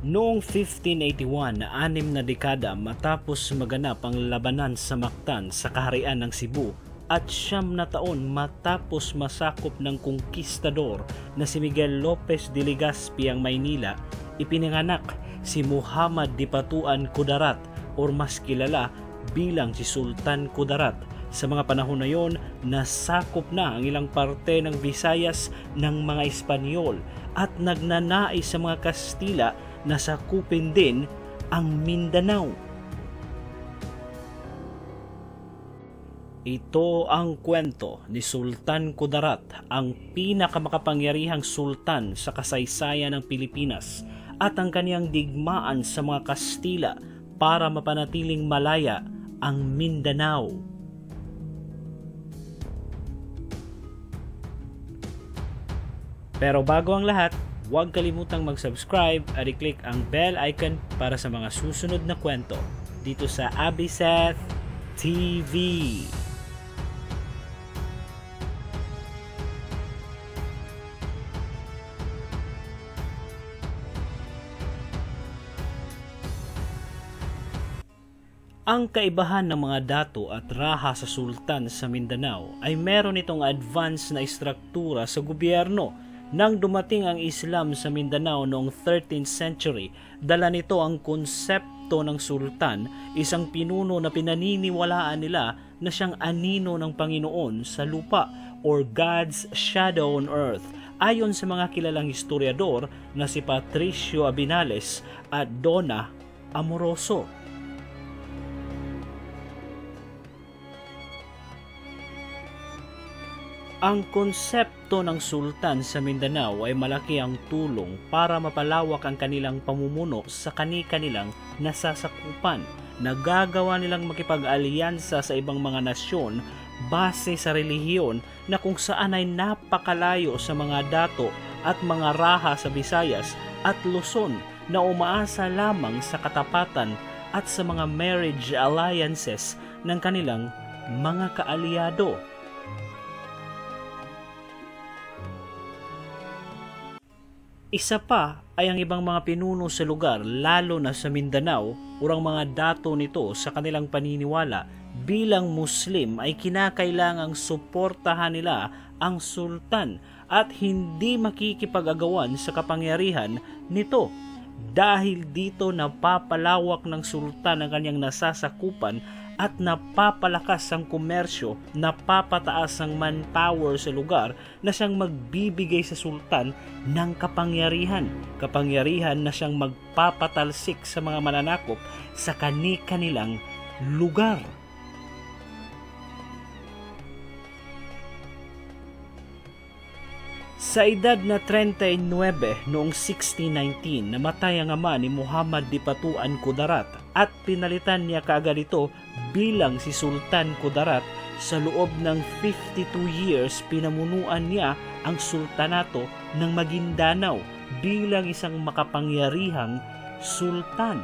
Noong 1581, 6 na dekada matapos maganap ang labanan sa Mactan sa kaharian ng Cebu at 9 na taon matapos masakop ng konkistador na si Miguel Lopez de Legazpi ang Maynila, ipinanganak si Muhammad Dipatuan Kudarat o mas kilala bilang si Sultan Kudarat. Sa mga panahon na yon, nasakop na ang ilang parte ng Visayas ng mga Espanyol at nagnanais sa mga Kastila na sakupin din ang Mindanao. Ito ang kwento ni Sultan Kudarat, ang pinakamakapangyarihang sultan sa kasaysayan ng Pilipinas at ang kaniyang digmaan sa mga Kastila para mapanatiling malaya ang Mindanao. Pero bago ang lahat, huwag kalimutang mag-subscribe at i-click ang bell icon para sa mga susunod na kwento dito sa Abiseth TV. Ang kaibahan ng mga dato at raha sa sultan sa Mindanao ay meron itong advanced na istruktura sa gobyerno. Nang dumating ang Islam sa Mindanao noong 13th century, dala nito ang konsepto ng sultan, isang pinuno na pinaniniwalaan nila na siyang anino ng Panginoon sa lupa or God's shadow on earth. Ayon sa mga kilalang historiador na si Patricio Abinales at Donna Amoroso. Ang konsepto ng sultan sa Mindanao ay malaki ang tulong para mapalawak ang kanilang pamumuno sa kani-kanilang nasasakupan. Nagagawa nilang makipag-alyansa sa ibang mga nasyon base sa relihiyon na kung saan ay napakalayo sa mga dato at mga raha sa Visayas at Luzon na umaasa lamang sa katapatan at sa mga marriage alliances ng kanilang mga kaalyado. Isa pa ay ang ibang mga pinuno sa lugar, lalo na sa Mindanao, urang mga dato nito sa kanilang paniniwala bilang Muslim ay kinakailangang suportahan nila ang sultan at hindi makikipag-agawan sa kapangyarihan nito. Dahil dito napapalawak ng sultan ang kanyang nasasakupan at napapalakas ang komersyo, napapataas ang manpower sa lugar na siyang magbibigay sa sultan ng kapangyarihan. Kapangyarihan na siyang magpapatalsik sa mga mananakop sa kani-kanilang lugar. Sa edad na 39 noong 1619, namatay ang ama ni Muhammad Dipatuan Kudarat at pinalitan niya kaagad ito bilang si Sultan Kudarat. Sa loob ng 52 years, pinamunuan niya ang sultanato ng Maguindanao bilang isang makapangyarihang sultan.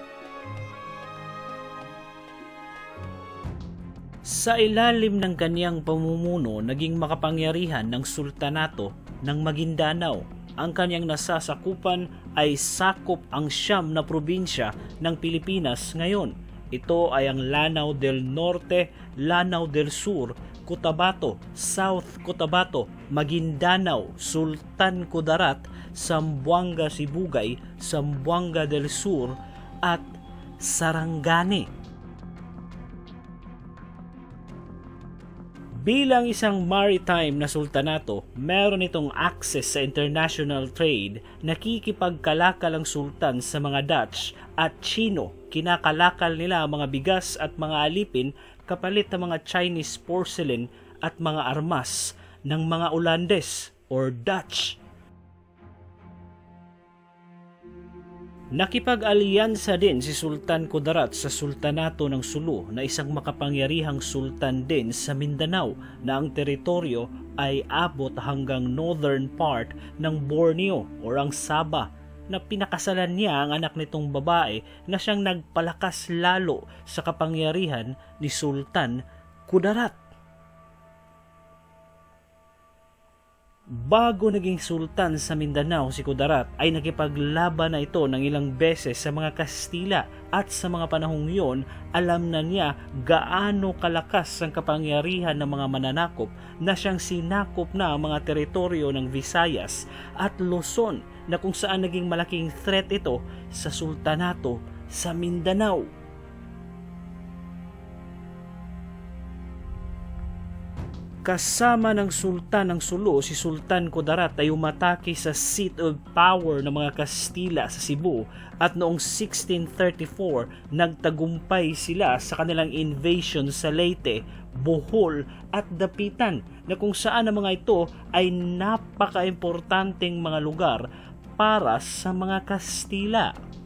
Sa ilalim ng kaniyang pamumuno, naging makapangyarihan ng sultanato ng Maguindanao. Ang kanyang nasasakupan ay sakop ang 9 na probinsya ng Pilipinas ngayon. Ito ay ang Lanao del Norte, Lanao del Sur, Cotabato, South Cotabato, Maguindanao, Sultan Kudarat, Zamboanga Sibugay, Zamboanga del Sur at Sarangani. Bilang isang maritime na sultanato, meron itong access sa international trade. Nakikipagkalakal ang sultan sa mga Dutch at Chino. Kinakalakal nila ang mga bigas at mga alipin kapalit ng mga Chinese porcelain at mga armas ng mga Olandes or Dutch. Nakipag-alyansa din si Sultan Kudarat sa Sultanato ng Sulu na isang makapangyarihang sultan din sa Mindanao na ang teritoryo ay abot hanggang northern part ng Borneo o ang Sabah, na pinakasalan niya ang anak nitong babae na siyang nagpalakas lalo sa kapangyarihan ni Sultan Kudarat. Bago naging sultan sa Mindanao si Kudarat ay nakipaglaban na ito ng ilang beses sa mga Kastila at sa mga panahong yon alam na niya gaano kalakas ang kapangyarihan ng mga mananakop na siyang sinakop na ang mga teritoryo ng Visayas at Luzon na kung saan naging malaking threat ito sa sultanato sa Mindanao. Kasama ng Sultan ng Sulu, si Sultan Kudarat ay umatake sa seat of power ng mga Kastila sa Cebu at noong 1634 nagtagumpay sila sa kanilang invasion sa Leyte, Bohol at Dapitan na kung saan ang mga ito ay napaka-importanteng mga lugar para sa mga Kastila.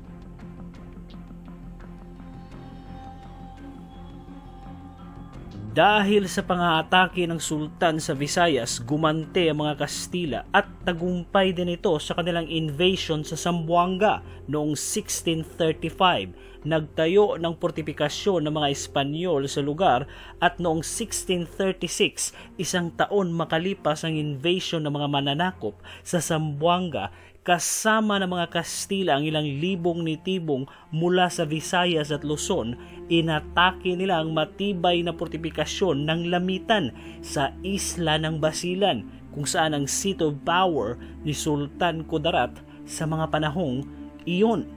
Dahil sa pang-aatake ng Sultan sa Visayas, gumante ang mga Kastila at tagumpay din ito sa kanilang invasion sa Zamboanga noong 1635. Nagtayo ng portifikasyon ng mga Espanyol sa lugar at noong 1636, isang taon makalipas ang invasion ng mga mananakop sa Zamboanga, kasama ng mga Kastila ang ilang libong nitibong mula sa Visayas at Luzon, inatake nila ang matibay na portifikasyon ng Lamitan sa isla ng Basilan, kung saan ang seat of power ni Sultan Kudarat sa mga panahong iyon.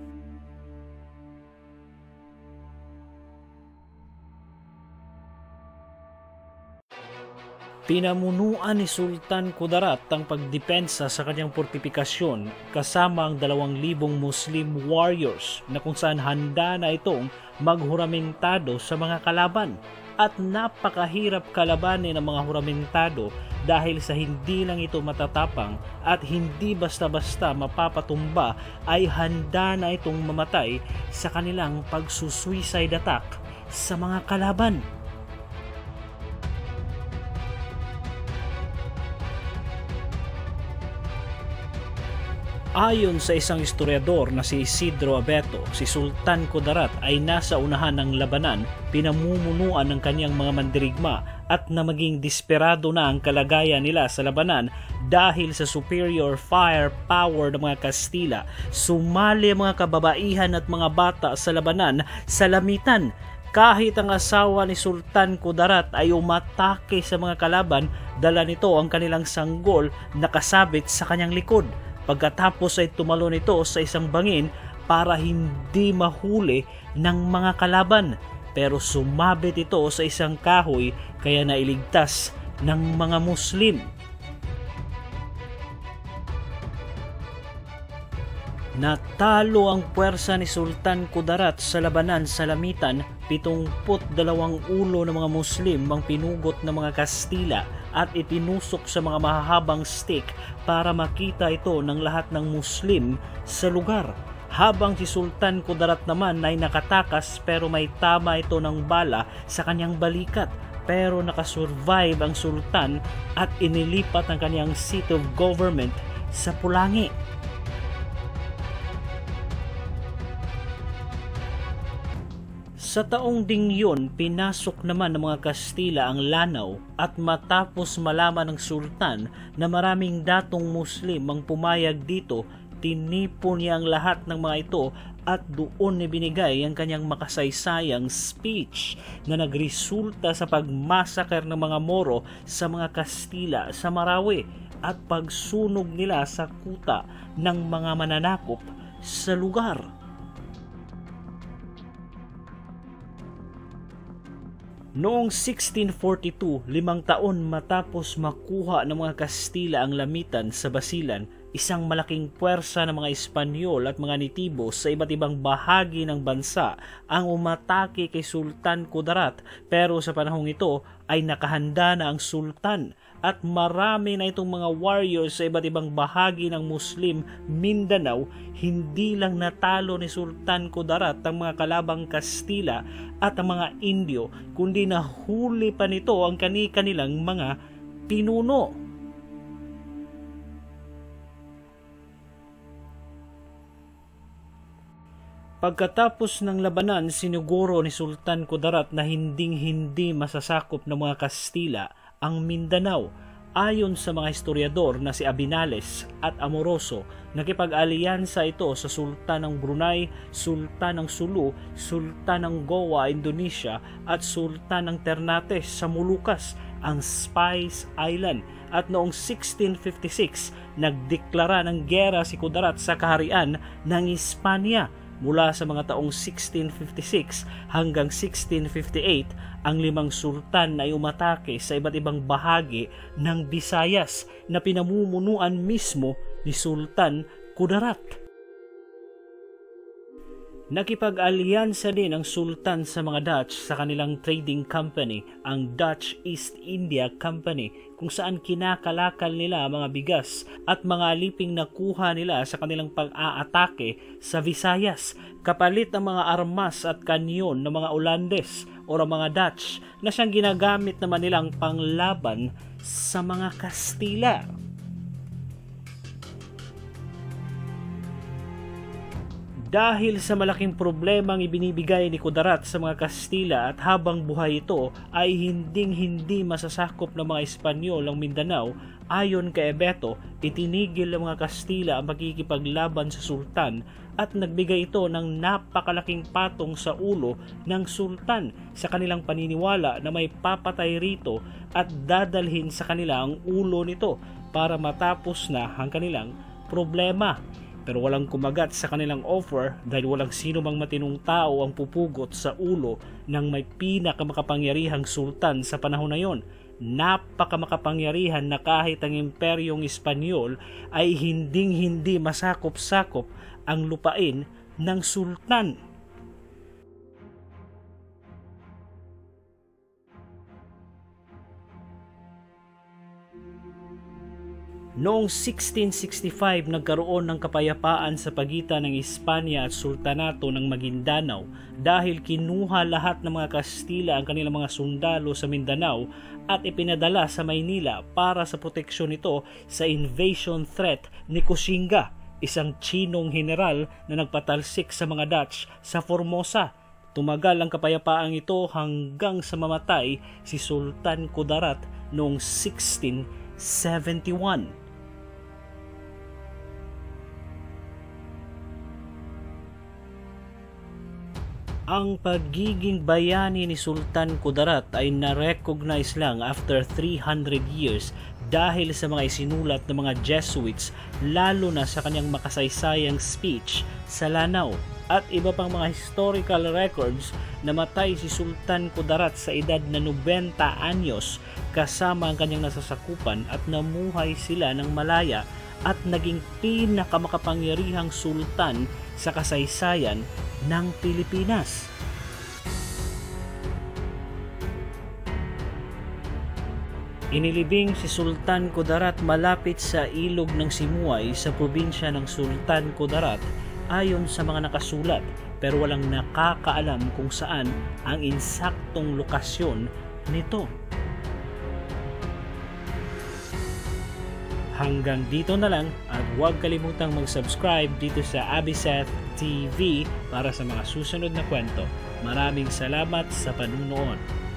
Pinamunuan ni Sultan Kudarat ang pagdepensa sa kanyang portifikasyon kasama ang 2,000 Muslim warriors na kung saan handa na itong maghuramentado sa mga kalaban. At napakahirap kalabanin ng mga huramentado dahil sa hindi lang ito matatapang at hindi basta-basta mapapatumba ay handa na itong mamatay sa kanilang pagsusuicide attack sa mga kalaban. Ayon sa isang historiador na si Isidro Abeto, si Sultan Kudarat ay nasa unahan ng labanan, pinamumunuan ng kanyang mga mandirigma at na maging desperado na ang kalagayan nila sa labanan dahil sa superior firepower ng mga Kastila. Sumali ang mga kababaihan at mga bata sa labanan sa Lamitan. Kahit ang asawa ni Sultan Kudarat ay umatake sa mga kalaban, dala nito ang kanilang sanggol na kasabit sa kanyang likod. Pagkatapos ay tumalon ito sa isang bangin para hindi mahuli ng mga kalaban. Pero sumabit ito sa isang kahoy kaya nailigtas ng mga Muslim. Natalo ang puwersa ni Sultan Kudarat sa labanan sa Lamitan. 72 ulo ng mga Muslim ang pinugot ng mga Kastila at itinusok sa mga mahahabang stick para makita ito ng lahat ng Muslim sa lugar. Habang si Sultan Kudarat naman ay nakatakas pero may tama ito ng bala sa kanyang balikat. Pero nakasurvive ang Sultan at inilipat ang kanyang seat of government sa Pulangi. Sa taong ding yun, pinasok naman ng mga Kastila ang Lanao at matapos malaman ng Sultan na maraming datong Muslim ang pumayag dito, tinipon niya ang lahat ng mga ito at doon ibinigay ang kanyang makasaysayang speech na nagresulta sa pagmasaker ng mga Moro sa mga Kastila sa Marawi at pagsunog nila sa kuta ng mga mananakop sa lugar. Noong 1642, 5 taon matapos makuha ng mga Kastila ang Lamitan sa Basilan, isang malaking puwersa ng mga Espanyol at mga nitibo sa iba't ibang bahagi ng bansa ang umatake kay Sultan Kudarat, pero sa panahong ito ay nakahanda na ang Sultan at marami na itong mga warriors sa iba't ibang bahagi ng Muslim Mindanao. Hindi lang natalo ni Sultan Kudarat ang mga kalabang Kastila at ang mga Indio, kundi nahuli pa nito ang kani-kanilang mga pinuno. Pagkatapos ng labanan, siniguro ni Sultan Kudarat na hinding-hindi masasakop ng mga Kastila ang Mindanao Ayon sa mga historiador na si Abinales at Amoroso, nakipag-alyansa ito sa Sultan ng Brunei, Sultan ng Sulu, Sultan ng Goa, Indonesia at Sultan ng Ternate sa Moluccas, ang Spice Island. At noong 1656, nagdeklara ng giyera si Kudarat sa kaharian ng Hispania. Mula sa mga taong 1656 hanggang 1658, ang 5 sultan ay umatake sa iba't ibang bahagi ng Visayas na pinamumunuan mismo ni Sultan Kudarat. Nakipag-alyansa din ang sultan sa mga Dutch sa kanilang trading company, ang Dutch East India Company, kung saan kinakalakal nila mga bigas at mga aliping nakuha nila sa kanilang pag-aatake sa Visayas, kapalit ng mga armas at kanyon ng mga Olandes o mga Dutch na siyang ginagamit naman nilang panglaban sa mga Kastila. Dahil sa malaking problema ang ibinibigay ni Kudarat sa mga Kastila at habang buhay ito ay hindi masasakop ng mga Espanyol ang Mindanao, ayon kay Ebeto, itinigil ng mga Kastila ang pagkikipaglaban sa sultan at nagbigay ito ng napakalaking patong sa ulo ng sultan sa kanilang paniniwala na may papatay rito at dadalhin sa kanila ang ulo nito para matapos na ang kanilang problema. Pero walang kumagat sa kanilang offer dahil walang sino mang matinong tao ang pupugot sa ulo ng may pinakamakapangyarihang sultan sa panahon na yon. Napakamakapangyarihan na kahit ang imperyong Espanyol ay hindi masakop-sakop ang lupain ng sultan. Noong 1665, nagkaroon ng kapayapaan sa pagitan ng Espanya at Sultanato ng Maguindanao dahil kinuha lahat ng mga Kastila ang kanilang mga sundalo sa Mindanao at ipinadala sa Maynila para sa proteksyon nito sa invasion threat ni Koxinga, isang Chinong general na nagpatalsik sa mga Dutch sa Formosa. Tumagal ang kapayapaang ito hanggang sa mamatay si Sultan Kudarat noong 1671. Ang pagiging bayani ni Sultan Kudarat ay na-recognize lang after 300 years dahil sa mga isinulat ng mga Jesuits, lalo na sa kanyang makasaysayang speech sa Lanao at iba pang mga historical records. Namatay si Sultan Kudarat sa edad na 90 anyos kasama ang kanyang nasasakupan at namuhay sila ng malaya at naging pinakamakapangyarihang sultan sa kasaysayan ng Pilipinas. Inilibing si Sultan Kudarat malapit sa ilog ng Simuay sa probinsya ng Sultan Kudarat ayon sa mga nakasulat, pero walang nakakaalam kung saan ang insaktong lokasyon nito. Hanggang dito na lang at huwag kalimutang mag-subscribe dito sa Abiseth TV para sa mga susunod na kwento. Maraming salamat sa panunood.